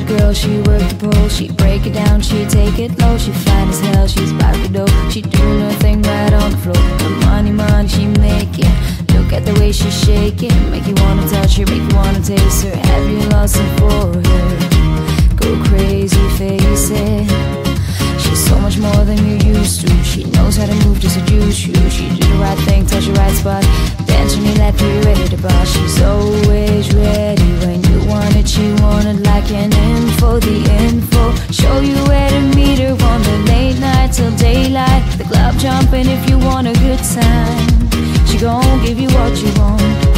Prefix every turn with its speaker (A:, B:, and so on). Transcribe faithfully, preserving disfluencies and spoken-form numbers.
A: girl, she work the pole. She break it down, she take it low. She fine as hell, she's back the dough. She doing her thing right on the floor. The money, money she making. Look at the way she shaking. Make you wanna touch her, make you wanna taste her. Have you lost it for her? Go crazy, face it. She's so much more than you used to. She knows how to move to seduce you. She do the right thing, touch the right spot. Dance when you left, you ready to boss. She's always ready when you want it. She want it like an info, the info. Show you where to meet her on the late night till daylight. The club jumping if you want a good time. She gon' give you what you want.